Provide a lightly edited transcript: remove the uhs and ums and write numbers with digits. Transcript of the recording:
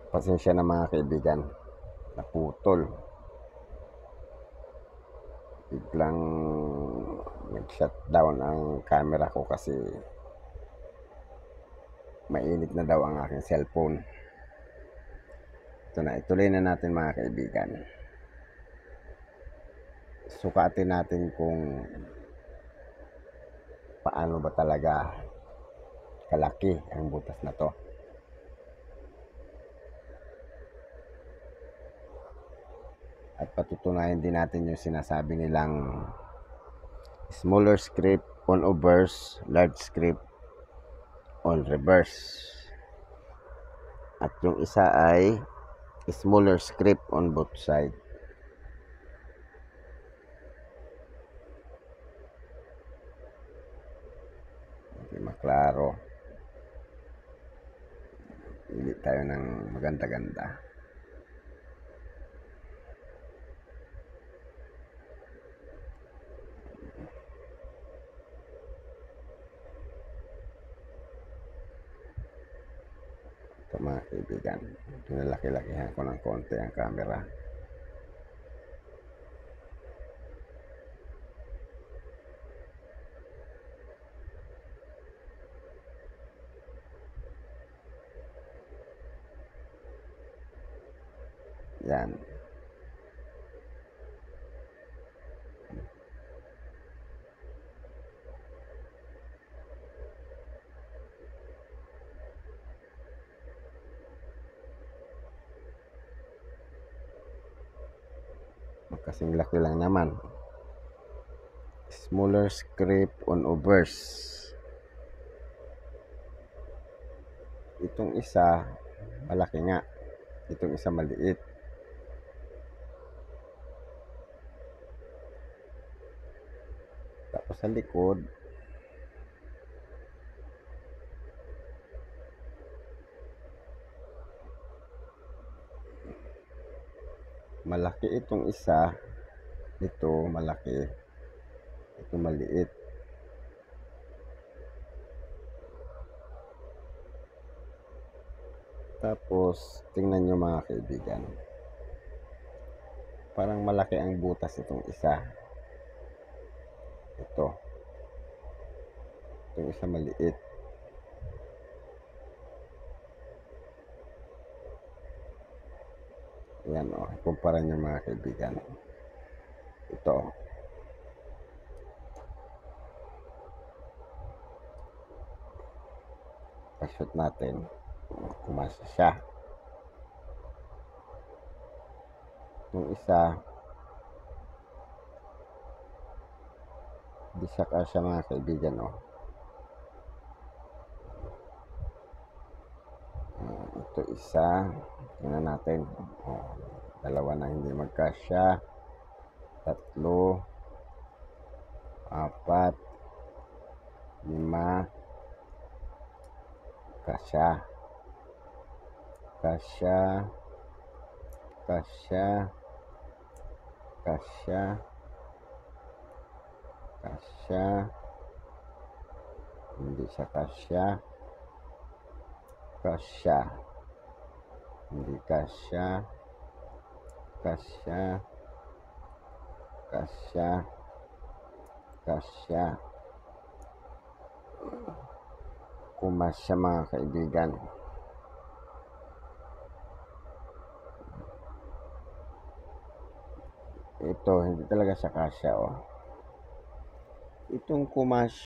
Pasensya na mga kaibigan, naputol. Biglang nag-shutdown ang camera ko kasi mainit na daw ang aking cellphone. Ito na, ituloy na natin mga kaibigan. Sukatin natin kung paano ba talaga kalaki ang butas na to. At patutunayan din natin yung sinasabi nilang smaller script on obverse, large script on reverse. At yung isa ay smaller script on both side. Hindi maklaro. Pili tayo ng maganda-ganda. Ito mga kaibigan, pinalaki-lakihan ko ng konti ang camera. Yan. Kasing laki lang naman. Smaller script on obverse. Itong isa malaki nga, itong isa maliit. Tapos sa likod malaki itong isa, ito malaki, ito maliit. Tapos tingnan nyo mga kaibigan, parang malaki ang butas itong isa. Itong isa maliit. Yan o, kumpara nyo mga kaibigan. Ito. Pa-shoot natin. Kumasa siya. Yung isa, di siya kasya mga kaibigan o. Ito isa. Tingnan natin. Dalawa na hindi magkasya. Tatlo. Apat. Lima. Kasya. Kasya. Kasya. Kasya. Kasya. Hindi siya kasya. Kasya. Hindi kasya. Kasya. Kasya. Kasya. Kumasya mga kaibigan. Ito, hindi talaga siya kasya oh. Itong kumasya